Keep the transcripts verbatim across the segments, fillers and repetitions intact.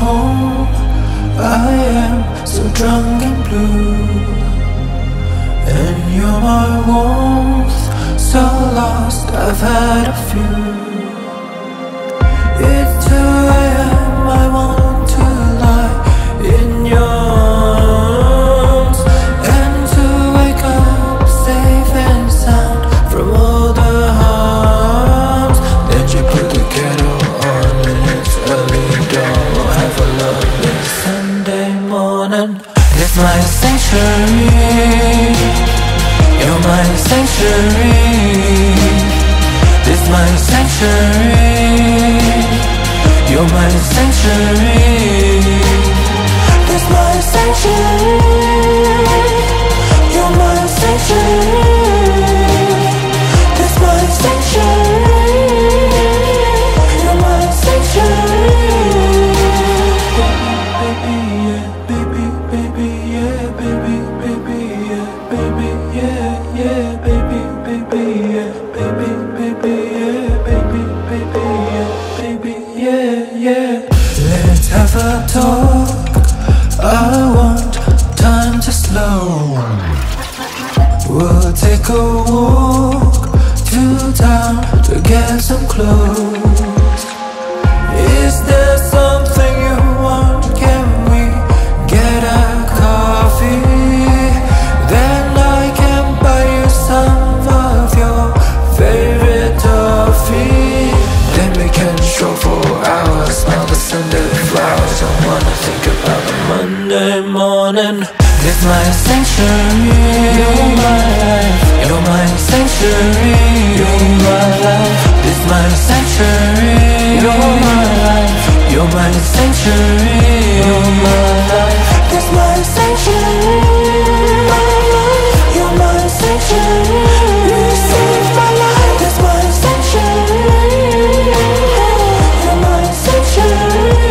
home. I am so drunk and blue, and you're my warmth, so lost I've had a few. It's two a m, I want to lie in your arms, and to wake up safe and sound from all the harms. Then you put the kettle on and it's early dawn. We'll have a lovely Sunday morning. It's my sanctuary, you're my sanctuary. This my sanctuary, you're my sanctuary. This my sanctuary, you're my sanctuary. This my sanctuary, you're my sanctuary. Baby, yeah, baby, baby, yeah, baby, baby, yeah, baby, yeah, yeah, baby, baby, yeah, baby, baby, yeah, baby, baby, yeah, baby, yeah, yeah. Let's have a talk, I want time to slow. We'll take a walk to town to get some clothes. Is there something you want? Can we get a coffee? Then I can buy you some of your favorite toffee. Then we can stroll for hours, smell the Sunday flowers. Don't wanna think about the Monday morning. This my sanctuary, you're my life, you're my sanctuary, you're my life. This my sanctuary, you're my life, you're my sanctuary, you're my life. This my sanctuary, my life, you're my sanctuary. You saved my life. This my sanctuary, you're my sanctuary.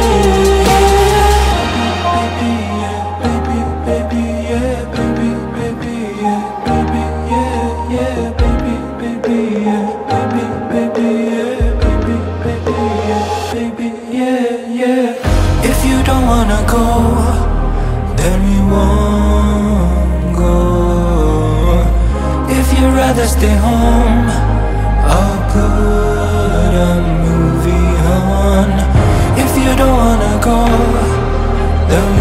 Baby, yeah, baby, baby, yeah, baby, baby, yeah, baby, yeah, yeah, baby, baby, yeah, baby, baby, yeah, baby, baby, yeah, baby, yeah, yeah. If you don't wanna go, then we won't go. If you'd rather stay home, I'll put a movie on. If you don't wanna go, then we